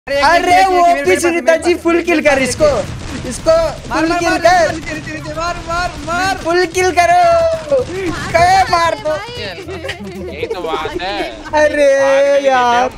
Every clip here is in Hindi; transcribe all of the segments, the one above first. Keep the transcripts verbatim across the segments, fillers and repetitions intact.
अरे वो भी सुनीता जी फुल किल कर इसको इसको फुल किल कर मार मार मार फुल किल करो क्या मार दो यही तो बात है। अरे यार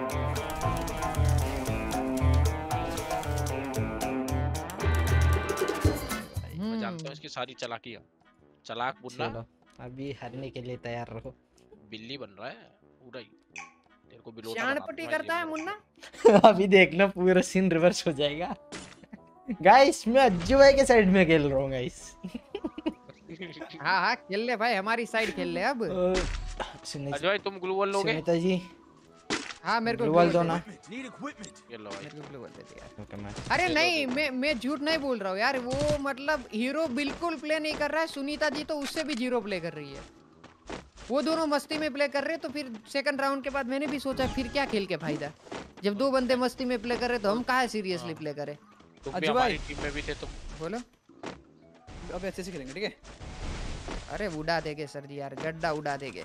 मैं जानता हूँ इसकी सारी चालाकियाँ। चालाक मुन्ना अभी हारने के लिए तैयार रहो। बिल्ली बन रहा है पूरा ही। तेरे को बिलोटा शानपट्टी करता है मुन्ना। अभी देखना पूरा सीन रिवर्स हो जाएगा। गाइस मैं अज्जू भाई के साइड में खेल रहा हूँ गाइस। हाँ हाँ खेल ले भाई हमारी साइड खेल ले अब। अजय भाई तुम ग्लूवल लोगे? सुनीता जी हाँ मेरे को ग्लूवल दो ना। ये लो भाई। ग्लूवल दे दिया। अरे नहीं मैं मैं झूठ नहीं बोल रहा हूँ यार वो मतलब हीरो बिल्कुल प्ले नहीं कर रहा है। सुनीता जी तो उससे भी जीरो प्ले कर रही है। वो दोनों मस्ती में प्ले कर रहे तो फिर सेकंड राउंड के बाद मैंने भी सोचा फिर क्या खेल के फायदा जब दो बंदे मस्ती में प्ले कर रहे तो हम कहाँ सीरियसली प्ले करें। तुम भी हमारी टीम में भी थे तुम। बोलो अब अच्छे से खेलेंगे ठीक है। अरे उड़ा देंगे सर जी यार गड्ढा उड़ा देंगे।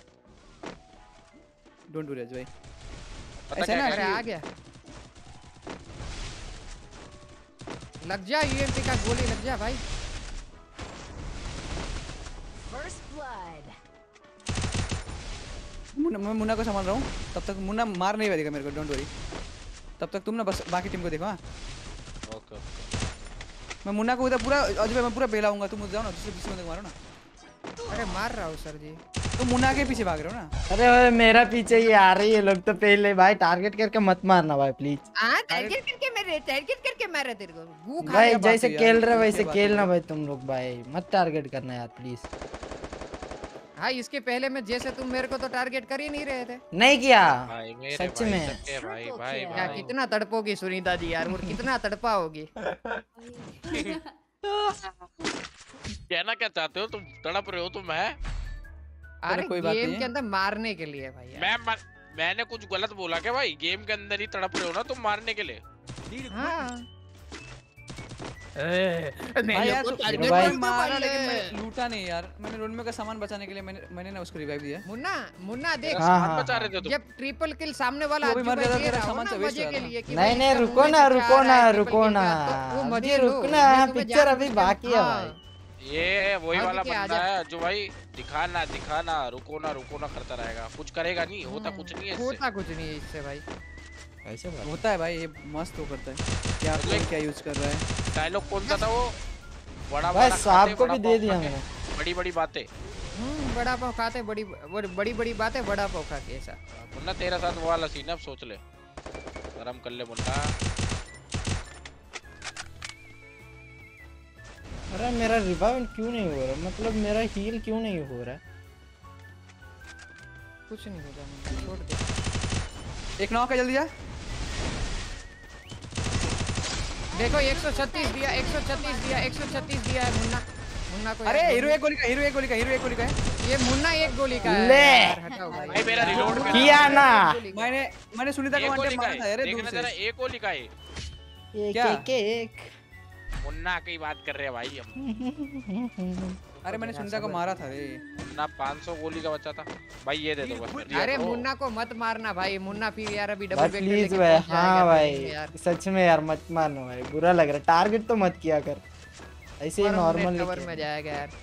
डोंट डू भाई ऐसा ना अरे आ गया लग जा यूएमपी का गोली लग जा भाई। मुन्ना मैं मुन्ना को संभाल रहा हूँ तब तक मुन्ना मार नहीं देगा मेरे को डोंट वरी। तब तक तुम ना बस बाकी टीम को देखो। हाँ ओके मैं मुन्ना को उधर पूरा अजय मैं पूरा बेलाऊंगा तुम उधर जाओ ना दूसरे दूसरे बंदे को मारो ना। अरे मार रहा हूँ सर जी तुम मुन्ना के पीछे भाग रहे हो ना। अरे भाई मेरा पीछे ही आ रही है लोग तो पहले भाई टारगेट करके मत मारना भाई प्लीज। हाँ टारगेट करके मेरे टारगेट करके मारा तेरे को गू खा भाई जैसे खेल रहे वैसे खेलना भाई तुम लोग भाई मत टारगेट करना यार प्लीज। हाँ इसके पहले में जैसे तुम मेरे को तो टारगेट कर ही नहीं रहे थे। नहीं किया भाई मेरे सच भाई में सबके भाई भाई क्या भाई। कितना तड़पोगी सुनीता जी यार और कितना तड़पा होगी। कहना क्या चाहते हो तुम? तड़प रहे हो तुम है? अरे कोई बात गेम नहीं के अंदर मारने के लिए भाई मैं मर... मैंने कुछ गलत बोला क्या भाई? गेम के अंदर ही तड़प रहे हो ना तुम मारने के लिए। हाँ भाई यार तो भाई मारा लेकिन मैं लूटा नहीं यार। मैंने रोनमे का सामान बचाने के लिए मैंने मैंने ना उसको रिवाइव दिया। मुन्ना मुन्ना देख हाँ, हाँ, बचा रहे थे तुम। जब ट्रिपल किल सामने वाला वो भी मर जाता दे तेरा रहा हो सामान ना तो वेस्ट मजे हो के जाता। लिए कि नहीं भाई नहीं इसका रुको मुंह ना में रुको जा ना रहा है रुको triple ना kill का, तो वो अभी मजे लो। रुकना मैं तुम्हें पिक्चर जान अभी बूझ के- बाकी है हाँ। भाई। ये वही अभी वाला क्या, बंदा आजा। है जो भाई दिखाना दिखाना रुको ना रुको ना करता रहेगा। कुछ करेगा नहीं होता कुछ नहीं है इससे। होता कुछ नहीं है इससे भाई। ऐसे बात होता है भाई ये मस्त हो करता है। क्या कौन क्या यूज कर रहा है। डायलॉग कौन सा था वो? बड़ा भाई बड़ा सांप खाते, को बड़ा भी दे पाव दिया खाते, मैंने। बड़ी बड़ी बातें। हम्म बड़ा पाव खाते बड़ी बड़ी बड़ी बातें बड़ा पाव खा के ऐसा। मुन्ना तेरे साथ वो वाला सीन है अब सोच ले। गरम कर ले मुन्ना। अरे मेरा रिवाइव क्यों नहीं हो रहा मतलब मेरा हील क्यों नहीं हो रहा है? कुछ नहीं होगा मुन्ना छोड़ दे। एक नॉक है जल्दी जा। देखो एक सौ छत्तीस दिया एक सौ छत्तीस दिया एक सौ छत्तीस दिया है मुन्ना मुन्ना को। अरे हीरो एक गोली का हीरो एक गोली का हीरो एक गोली का है। ये मुन्ना एक गोली का है ले। यार, हटाओ भाई। भाई मेरा रिलोड भी किया ना मैंने मैंने सुनीता को एक वन गोली टैप का मारा था है। यार दूर देखना से। जरा एक गोली का है। एक क्या? एक एक मुन्ना की बात कर रहे हैं भाई हम। अरे मैंने सुनीता को मारा था रे। मुन्ना पाँच सौ गोली का बच्चा था भाई। ये दे दो बस। अरे मुन्ना को मत मारना भाई। मुन्ना फिर यार अभी डबल भाई वेक्टर प्लीज लेके भाई पहुंच हाँ जाएगा भाई यार। सच में यार मत मारना भाई बुरा लग रहा है। टारगेट तो मत किया कर ऐसे ही नॉर्मल कवर में जाएगा यार।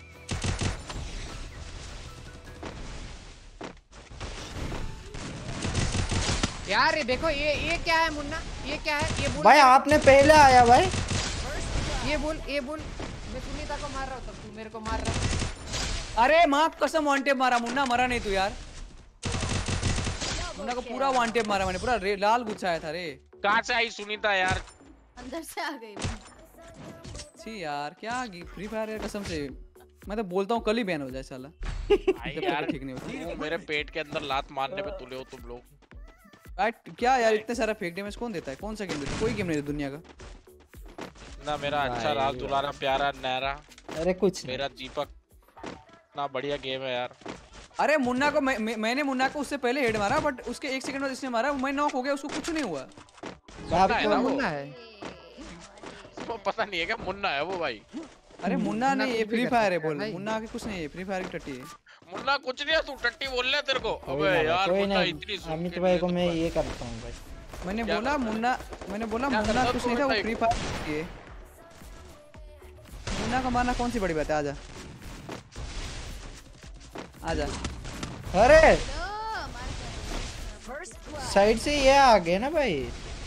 यार ये देखो ये ये क्या है मुन्ना ये क्या है ये बोल भाई आपने पहले आया भाई। ये बोल ये बोल मैं सुनीता को मार रहा हूँ तब तू मेरे को मार रहा है। अरे माँ कसम वन टेप मारा मुन्ना मरा नहीं तू यार। मुन्ना को पूरा वन टेप मारा मैंने पूरा रे, लाल गुच्छाया था रे। कहाँ से आई सुनीता यार? अंदर से आ गई। छी यार क्या फ्री फायर यार कसम से मैं तो बोलता हूँ कल ही बैन हो जाए साला। भाई जब यार तक ठीक नहीं होता। तुम मेरे पेट के अंदर लात मारने पे तुले हो तुम लोग। Right, क्या यार इतने सारा फेक डैमेज कौन देता है? कौन सा गेम देता है? कोई गेम नहीं देता दुनिया का। ना मेरा अच्छा राज दुलारा प्यारा नैरा। अरे कुछ मेरा दीपक ना बढ़िया गेम है यार। अरे मुन्ना को मैं, मैं, मैंने मुन्ना को उससे पहले हेड मारा बट उसके एक सेकंड बाद इसने मारा मैं नॉक हो गया उसको कुछ नहीं हुआ। मुन्ना है ना वो? मुन्ना है वो पता नहीं है क्या मुन्ना है वो भाई। अरे मुन्ना मुन्ना नहीं कुछ ये भी फ्री कर फायर है सकता है बोल भाई। मुन्ना के कुछ नहीं है फ्री फायर की टट्टी है। मुन्ना कुछ नहीं है तू टट्टी बोल रहा है तेरे को। कोई अबे ना यार कोई मुन्ना ना इतनी सुन अमित के भाई लिए को तो मैं भाई। ये करता हूँ भाई। मैंने बोला मुन्ना मैंने बोला मुन्ना कुछ नहीं था, वो फ्री फायर किए। मुन्ना का मारना कौन सी बड़ी बात है? आजा आजा। अरे साइड से ये आ गए ना भाई।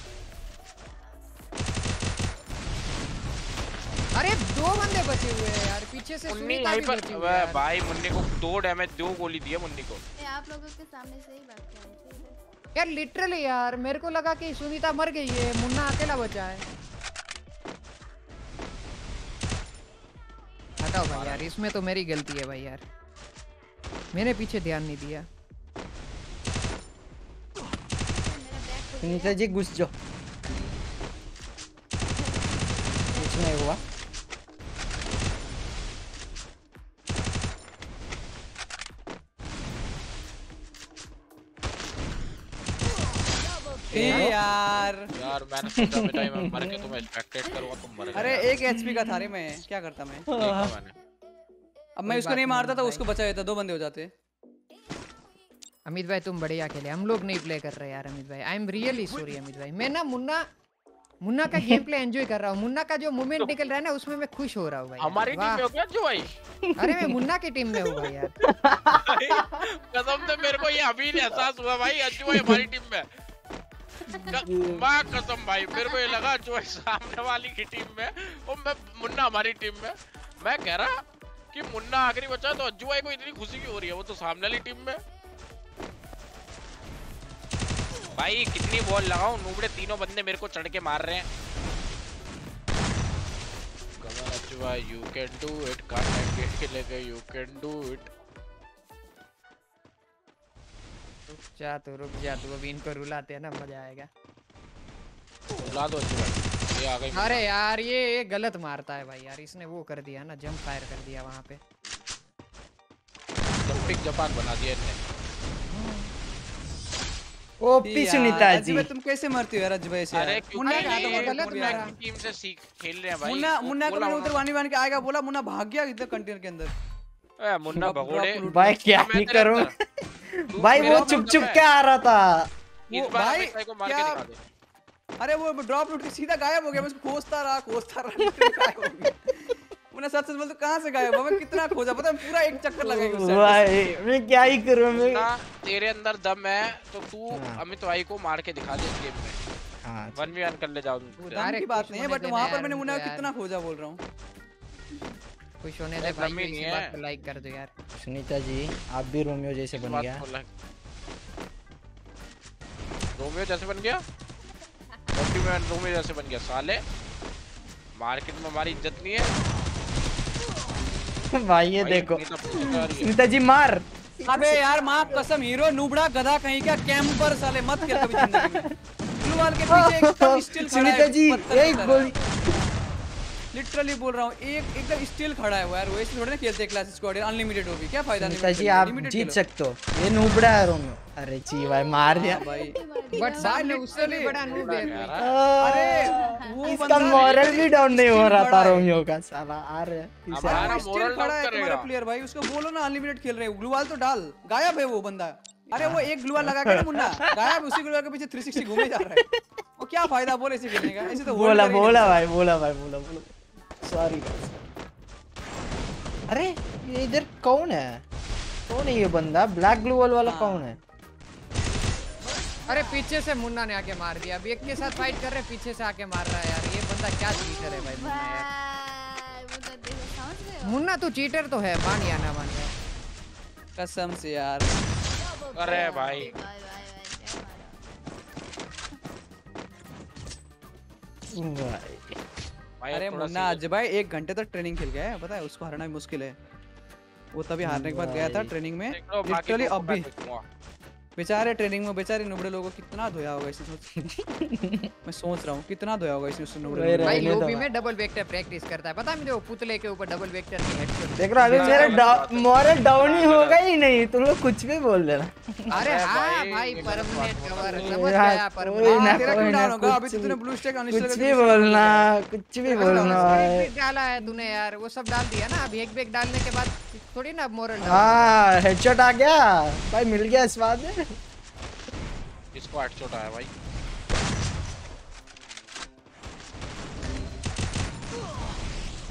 अरे दो बंदे बचे हुए हैं यार, पीछे से मुन्नी सुनीता यहीं भी पर बची हुई है यार। भाई मुन्नी को दो डैमेज दो गोली दी है मुन्नी को। ये आप लोगों के सामने से ही बात कर रही थी। यार लिटरली यार मेरे को लगा कि सुनीता मर गई है, मुन्ना अकेला बचा है। हटाओ भाई यार, इसमें तो मेरी गलती है भाई यार, मैंने पीछे ध्यान नहीं दिया। सुनीता जी घुस जाओ, कुछ नहीं हुआ। यार यार मैंने सोचा बेटा मैं मर के तुम्हें स्पेक्टेट करूंगा, तुम मर गए। अरे एक एचपी का था रे, मैं क्या करता मैं। देखा मैंने। अब मैं उसको नहीं मारता तो उसको बचा देता, दो बंदे हो जाते। अमित भाई तुम बढ़िया खेले, हम लोग नहीं प्ले कर रहे यार अमित भाई। I am really sorry Amit भाई। मैं ना मुन्ना मुन्ना का गेम प्ले एंजॉय कर रहा हूँ। मुन्ना का जो मूवमेंट निकल रहा है ना उसमें मैं खुश हो रहा हूँ भाई। हमारी टीम में हो गया जो भाई। अरे मैं मुन्ना की टीम में हूँ भाई यार। कसम से मेरे को ये अभी एहसास हुआ भाई, अज्जू भाई हमारी टीम में। माँ कसम भाई मेरे को ये लगा जो है सामने वाली की टीम में और मैं मुन्ना हमारी टीम में। मैं कह रहा कि मुन्ना आखिरी बचा तो अज्जू भाई को इतनी खुशी क्यों हो रही है, वो तो सामने वाली टीम में। भाई कितनी बॉल लगाऊं, नूबड़े तीनों बंदे मेरे को चढ़ के मार रहे हैं। कम ऑन अज्जू भाई, you can do it, can't get के लेके यू कैन डू इट। जा तू रुक जा तू, अभी इनको रुलाते हैं ना, मजा आएगा। रुला दो अज्जू भाई, ये आ गई। अरे यार ये ये गलत मारता है भाई यार, इसने वो कर दिया ना, जंप फायर कर दिया वहां पे। जंपिंग जापान बना दिया इन्हें। ओपी सुनीता जी, तुम कैसे मरती हो यार अज्जू भाई से? अरे मुन्ना क्योंकि का ये तो गलत मारा। टीम से सीख खेल रहे हैं भाई। मुन्ना मुन्ना को बोला मैंने होना। उधर वानी वानी के आएगा बोला, मुन्ना भाग गया इधर कंटेनर के अंदर। ए मुन्ना भगोड़े भाई क्या ही करूं भाई, वो चुप चुप के आ रहा था। इस वो बार भाई भाई को मार के क्या- दिखा दे। अरे वो ड्रॉप लूट के सीधा गायब हो गया, मैं उसको खोजता रहा खोजता रहा गायब हो गया। मुन्ना सच सच बोल तो कहां से गायब हुआ? मैं कितना खोजा पता है, पूरा एक चक्कर लगाएगा उससे। भाई मैं क्या ही करूं मैं। ना तेरे अंदर दम है तो तू हाँ। अमित भाई को मार के दिखा दे इस गेम में। हाँ वन वी वन कर ले जाओ। दम की बात नहीं है, बट वहां पर मैंने मुन्ना को कितना खोजा बोल रहा हूं। खुश होने दे अरे भाई, दम ही इसी नहीं बात है। पे लाइक कर दो यार। सुनीता जी आप भी रोमियो जैसे बन गया। रोमियो जैसे बन गया, में रोमियो जैसे बन गया साले। मार्केट में हमारी इज्जत नहीं है भाई ये भाई, देखो इतनी तो पुलिस आ रही है। सुनीता जी मार। अबे यार मां कसम, हीरो नूबड़ा गधा कहीं का, कैंपर साले मत खेल कभी जिंदगी में। ब्लू वाल के पीछे एकदम स्टिल खड़ा है। सुनीता जी पत्थर की एक तरह। गोली। लिटरली बोल रहा हूँ, एक एकदम स्टिल खड़ा है वो यार। वो ऐसे थोड़े ना खेलते क्लास स्क्वाड अनलिमिटेड होगी, क्या फायदा? सुनीता जी आप जीत सकते हो, ये नूबड़ा है रोमियो। अरे जी भाई मार दिया भाई। बट सामने उससे भी बड़ा नूब है। अरे वो इसका बंदा मॉरल भी डाउन नहीं हो रहा खड़ा था है। रोमियो का साला। अरे इसे हमारा स्टिल moral खड़ा down है तुम्हारा करेगा। प्लेयर भाई, उसको बोलो ना अनलिमिटेड खेल रहे हो, ग्लू वाल तो डाल। गायब है वो बंदा। अरे वो एक ग्लू वाल लगा के ना मुन्ना गायब, उसी ग्लू वाल के पीछे थ्री सिक्सटी घूमे जा रहा है। वो क्या फायदा बोल ऐसे खेलने का? ऐसे तो hold बोला कर ही नहीं बोला सकता। भाई बोला भाई बोला बोला सॉरी। अरे ये इधर कौन है? कौन है ये बंदा? ब्लैक ग्लू वॉल वाला कौन है? अरे पीछे से मुन्ना ने आके मार दिया। अभी एक के साथ फाइट कर रहे, पीछे से आके मार रहा है यार। ये बंदा क्या चीटर है भाई मुन्ना यार। भाई वो तो देखो, समझ रहे हो? मुन्ना तू चीटर तो है, मान या ना मान या। कसम से यार। अरे भाई भाई भाई भाई क्या मारा? भाई भाई अरे थोड़ा मुन्ना आज भाई एक घंटे तक ट्रेनिंग खेल गया है, पता है उसको हराना भी मुश्किल है। वो तभी हारने के बाद गया था ट्रेनिंग में। देख लो, बाकी लिटरली को अब भी मैं देखूंगा। बेचारे ट्रेनिंग में बेचारे नुबड़े लोगों को कितना धोया होगा इसने। सोच मैं सोच रहा हूँ कितना धोया होगा इसने उसने नुबड़े वही लोगों भाई रहने दो लोबी भाई। में डबल वेक्टर प्रैक्टिस करता है, पता है मुझे? वो पुतले के ऊपर डबल वेक्टर की हेडशॉट। देख रहा अभी मेरा मॉरल डाउन ही होगा ही नहीं, तुम लोग कुछ भी बोल देना। अरे हाँ भाई, भाई ये परमानेंट गलत कवर बात समझ यार, गया कोई परमानेंट। ना, हाँ, तेरा कोई क्यों ना, डाउन होगा? अभी कुछ तो तूने भी- ब्लू स्टैक अनइंस्टॉल कुछ करके भी दूसरा बोलना, डाल कुछ भी बोलना है। एक डाला है तूने यार, वो सब डाल दिया ना। अभी एक बैग डालने के बाद थोड़ी ना मोरल डाउन। हाँ हेडशॉट आ गया भाई, मिल गया स्वाद में। इसको हेडशॉट आया भाई।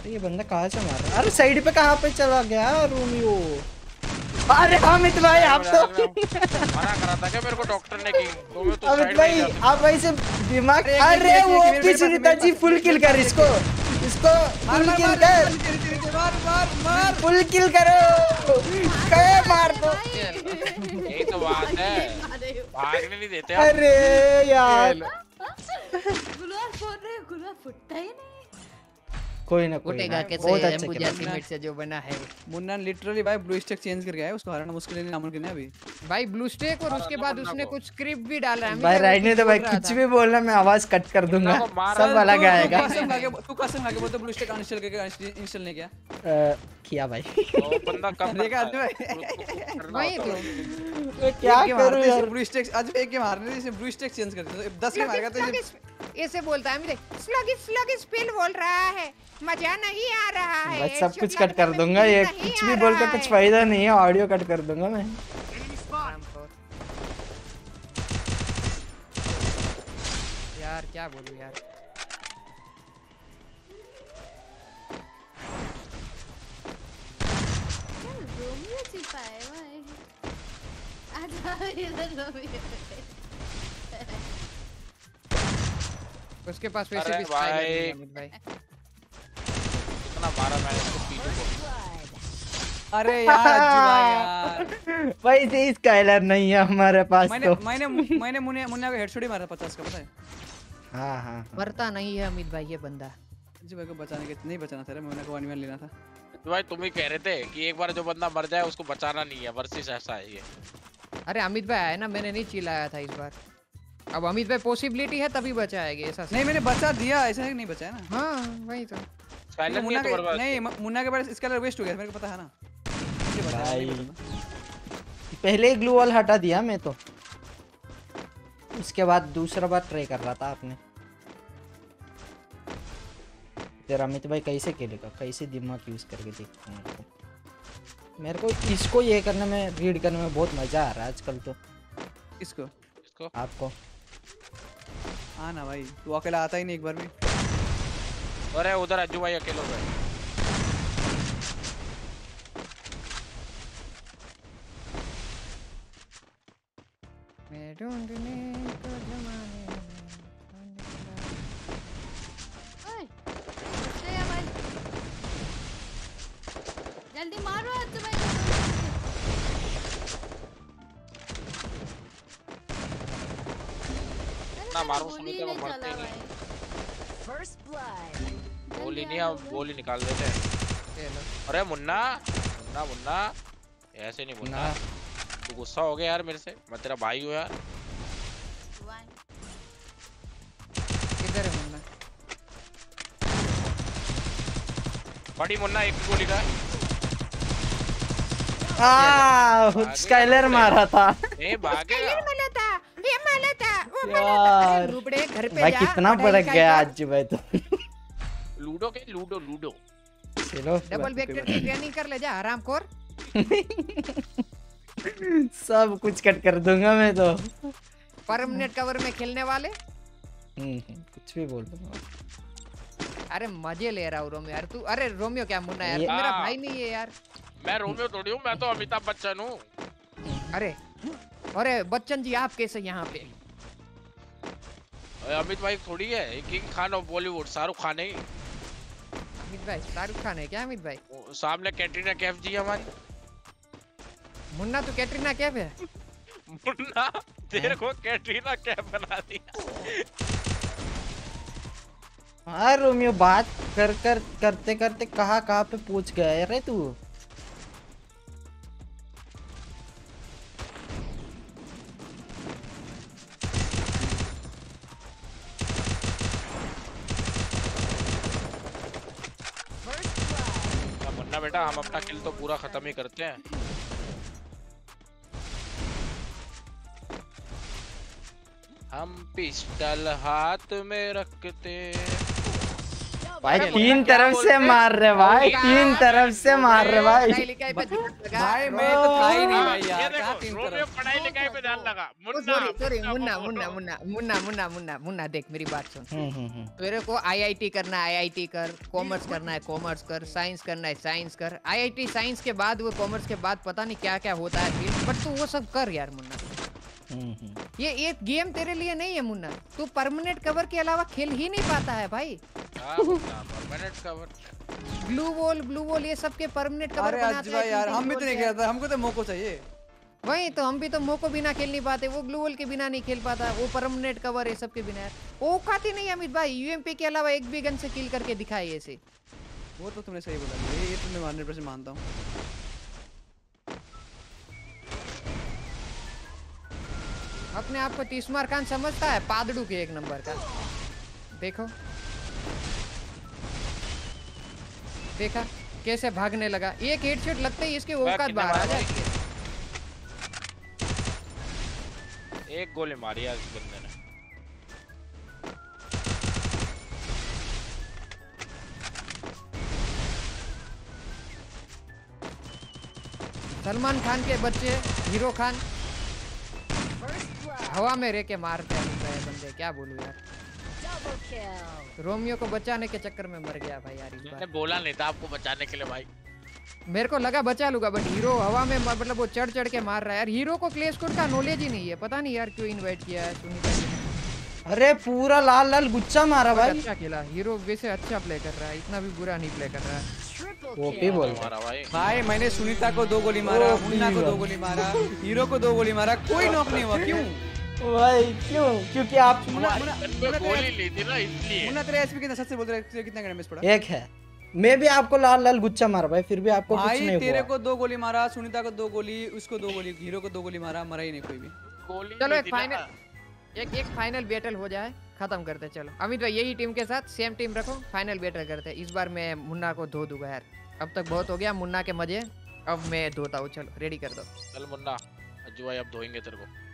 ये बंदा कहाँ से मार रहा है? अरे साइड पे कहाँ पे चला गया रोमियो? अरे अमित भाई आप तो मना करा था क्या मेरे को डॉक्टर ने की तो मैं तो अमित साइड भाई में ही जा आप ऐसे दिमाग अरे, एक अरे मिनट, वो एक मिनट, भी मेरे पास- सुनीता मेरे जी पास- फुल किल कर इसको इसको मार फुल मार किल मार कर तेरी- तेरी- तेरी- मार मार मार फुल किल करो कहे मार दो। यही तो बात है भागने नहीं देते आप। अरे यार गुलाब फोड़ रहे हो, गुलाब फुटता ही नहीं। कोई ना कोई फुटेगा ना कैसे बहुत अच्छा एम्बू खेला। जैसी से जो बना है। मुन्ना लिटरली भाई ब्लू स्टैक चेंज कर गया है, उसको हराना मुश्किल नहीं नामुमकिन है अभी। भाई ब्लू स्टेक और उसके बाद उसने कुछ स्क्रिप्ट भी डाला है। भाई रहने दो भाई, कुछ भी बोलना मैं आवाज कट कर दूंगा, को मारा सब अलग तू- तू आएगा। कसम खा के तू कसम खा के बोल तो ब्लू स्टैक अनइंस्टॉल करके इंस्टॉल नहीं किया। अ, किया भाई। तो बंदा कम देखा करता आज है। भाई उसको करना वही होता तो है। मैं क्या करूं यार? ब्लू स्टैक आज एक गेम हारने से ब्लू स्टैक चेंज कर दिया, दस गेम हारेगा तो ये ऐसे बोलता है। स्लगिश स्लगिश पिल बोल रहा है, मजा नहीं आ रहा है। भाई सब कुछ कट कर दूंगा, ये कुछ भी बोल के कुछ फायदा नहीं है, ऑडियो कट कर दूंगा मैं। यार क्या बोलूं यार। रोमियो छिपा है भाई। आजा इधर रोमियो। उसके पास वैसे अरे भी स्पाइडर भाई। नहीं है, अमित भाई। कितना मारा मैंने उसको पीछे को। अरे यार अज्जू भाई यार भाई से स्काइलर नहीं है हमारे पास मैंने तो। मैंने मैंने मुन्ना मुन्ना को हेडशॉट ही मारा पचास का, पता है? हाँ हाँ हाँ। मरता नहीं है अमित भाई ये बंदा। अज्जू भाई को बचाने के नहीं बचाना था रे, मुन्ना को वन वन लेना था। तो भाई तुम ही कह रहे थे कि एक बार जो बंदा मर जाए उसको बचाना नहीं है, वर्सेस ऐसा है ये। अरे अमित भाई आया ना, मैंने नहीं चिल्लाया था इस बार। अब अमित भाई पॉसिबिलिटी है तभी बचाएंगे ऐसा। नहीं मैंने बचा दिया, ऐसा नहीं बचाया ना। हाँ वही तो। साइलेंट नहीं मुन्ना है तुम्हारे के पास। नहीं मुन्ना के पास इसका वेस्ट हो गया, मेरे को पता है ना। इसलिए बचाया, भाई नहीं बचाता। पहले ही ग्लू वॉल हटा दिया मैं तो, उसके बाद दूसरा बार ट्राई कर रहा था आपने। तेरा अमित भाई कैसे खेलेगा, कैसे दिमाग यूज करके देखता हूँ आपको। मेरे को इसको ये करने में, रीड करने में बहुत मजा आ रहा है आजकल तो। इसको इसको आपको हाँ ना भाई, तू अकेला आता ही नहीं एक बार भी। अरे उधर अज्जू भाई अकेले हो गए। मैं ढूंढने को जमाने में ओए, उससे या भाई। जल्दी मारो आज भाई। ना मारो सुनीता को मरते ही नहीं। गोली नहीं, हम गोली निकाल देते हैं। चलो। अरे मुन्ना मुन्ना मुन्ना ऐसे नहीं मुन्ना, तू गुस्सा हो गया यार मेरे से, मैं तेरा भाई हूँ यार। किधर है मुन्ना? बड़ी मुन्ना एक गोली का आ स्काइलर मारा था ए भागेगा। माला था, ये माला था, वो यार। लुबड़े घर पे भाई जा, कितना पढ़ाई भड़क लिखाई गया कर। आज भाई तो। लूडो के लूडो लूडो चलो डबल वेक्टर की ट्रेनिंग कर ले जा हरामखोर। सब कुछ कट कर दूंगा मैं तो। परमानेंट कवर में खेलने वाले। हम्म, कुछ भी बोल दूंगा। अरे मजे ले रहा हूँ रोमियो यार तू। अरे रोमियो क्या मुन्ना यार, ये- तू मेरा हाँ। भाई नहीं है यार। मैं रोमियो थोड़ी हूँ, मैं तो अमिताभ बच्चन हूँ। अरे अरे बच्चन जी आप कैसे यहाँ पे? अरे अमित भाई थोड़ी है, किंग खान ऑफ बॉलीवुड शाहरुख खान है। अमित भाई शाहरुख खान है क्या अमित भाई? वो सामने कैटरीना कैफ जी हमारी। मुन्ना तो कैटरीना कैफ है। मुन्ना तेरे को कैटरीना कैफ बना दिया। हाँ रोमियो बात कर कर करते करते कहाँ कहाँ पे पूछ गया रे तू। क्या मुन्ना बेटा, हम अपना किल तो पूरा खत्म ही करते हैं। हम पिस्टल हाथ में रखते। भाई अरे तीन मुन्ना क्या तरफ से बोलते? मार रहे भाई, तीन तरफ से मार रहे भाई। पढ़ाई लिखाई पे ध्यान लगा। भाई मैं तो था ही नहीं भाई ये यार, देखो कहाँ तीन रोमियो तरफ। पढ़ाई लिखाई पे ध्यान लगा। ओ, मुन्ना सॉरी सॉरी मुन्ना बोलो। मुन्ना मुन्ना मुन्ना मुन्ना मुन्ना मुन्ना मुन्ना देख मेरी बात सुन। हम्म हम्म हम्म। तेरे को आईआईटी करना है आईआईटी कर, कॉमर्स करना है कॉमर्स कर, साइंस करना है साइंस कर। आईआईटी साइंस के बाद वो कॉमर्स के बाद पता नहीं क्या क्या होता है फील्ड, बट तू वो सब कर यार मुन्ना। हम्म, हम्म। ये एक गेम तेरे लिए नहीं है मुन्ना, तू परमानेंट कवर के अलावा खेल ही नहीं पाता है भाई। हाँ, Munna, permanent cover। Glue wall blue wall ये सब के परमानेंट कवर अरे बनाते अज्जू भाई यार, हम भी तो नहीं खेलते, हमको तो मौको चाहिए। वही तो, हम भी तो मोको बिना खेल नहीं पाते, वो ग्लू वॉल के बिना नहीं खेल पाता, वो परमानेंट कवर है सब के बिना यार। वो खाती नहीं अमित भाई, यूएमपी के अलावा एक भी गन से किल करके दिखाई ऐसे। वो तो तुमने सही बोला, ये ये तो मैं हंड्रेड परसेंट मानता हूँ। अपने आप को तीसमार खान समझता है, पादड़ू के एक नंबर का। देखो देखा कैसे भागने लगा, एक हेडशॉट लगते ही इसके औकात कितने बाहर आ मारा जाती है। एक गोली मारी है इस बंदे ने। सलमान खान के बच्चे हीरो खान हवा में रह के मारते हैं बंदे, क्या बोलूं यार। रोमियो को बचाने के चक्कर में मर गया भाई यार इस मैंने बार। बोला नहीं था आपको बचाने के लिए भाई। मेरे को लगा बचा लूंगा, बट हीरो हवा में मतलब वो चढ़ चढ़ के मार रहा है यार। हीरो को क्लेश कोड का नॉलेज ही नहीं है, पता नहीं यार क्यों इनवाइट किया है सुनीता जी ने। अरे पूरा लाल लाल गुच्चा मारा भाई। अच्छा खेला हीरो, वैसे अच्छा प्ले कर रहा है, इतना भी बुरा नहीं प्ले कर रहा है। ओपी बोल हमारा भाई भाई मैंने सुनीता को दो गोली मारा, मुन्ना को दो गोली मारा, हीरो को दो गोली मारा, कोई नॉक नहीं हुआ। क्यों भाई? क्यों? क्योंकि आप मुन्ना मुन्ना गन मुन्ना में गोली तेरे ली थी ना इसलिए। मुन्ना तेरे एचपी कितना, सच से बोल रहे हैं, कितना डैमेज पड़ा? एक है, मैं भी आपको लाल लाल गुच्चा मारा भाई, फिर भी आपको कुछ भाई नहीं तेरे हुआ। को दो गोली मारा, सुनीता को दो गोली, उसको दो गोली, हीरो को दो गोली मारा, मरा ही नहीं कोई भी। गोली चलो ली एक थी ना। फाइनल एक एक फाइनल बैटल हो जाए, खत्म करते हैं। चलो अमित भाई यही टीम के साथ सेम टीम रखो, फाइनल बैटल करते हैं। इस बार मैं मुन्ना को धो दूंगा यार, अब तक बहुत हो गया मुन्ना के मजे, अब मैं धोता हूँ। चलो रेडी कर दो। चल मुन्ना, अज्जू भाई अब धोएंगे तेरे को।